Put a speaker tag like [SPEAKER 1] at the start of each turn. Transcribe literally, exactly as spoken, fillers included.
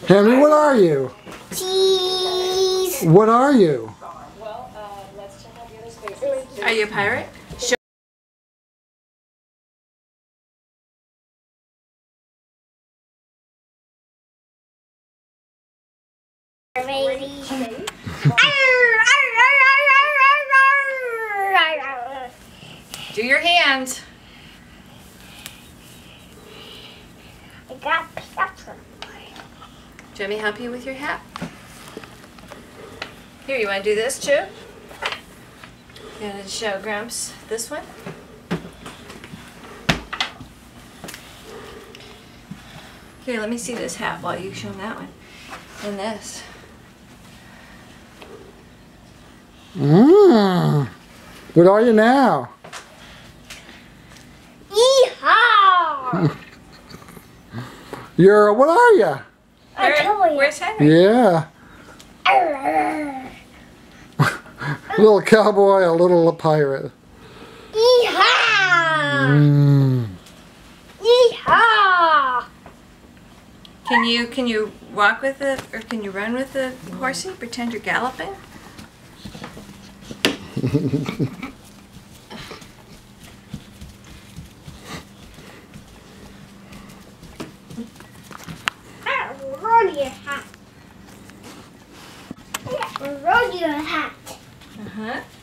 [SPEAKER 1] Henry, what are you?
[SPEAKER 2] Cheese.
[SPEAKER 1] What are you?
[SPEAKER 3] Are you a pirate? Show
[SPEAKER 2] Baby.
[SPEAKER 3] Do your hand.
[SPEAKER 2] I got pizza.
[SPEAKER 3] Do you want me to help you with your hat? Here, you want to do this too? You want to show Grumps this one? Here, let me see this hat while you show him that one. And this.
[SPEAKER 1] Mmm. What are you now?
[SPEAKER 2] Yeehaw!
[SPEAKER 1] You're, what are you?
[SPEAKER 2] I'll tell you.
[SPEAKER 3] Where's Henry?
[SPEAKER 1] Yeah. A little cowboy, a little pirate.
[SPEAKER 2] Yeehaw!
[SPEAKER 1] Mmm.
[SPEAKER 2] Yeehaw!
[SPEAKER 3] Can you can you walk with it, or can you run with the horsey? Pretend you're galloping.
[SPEAKER 2] Roll your hat. Roll your hat.
[SPEAKER 3] Uh huh.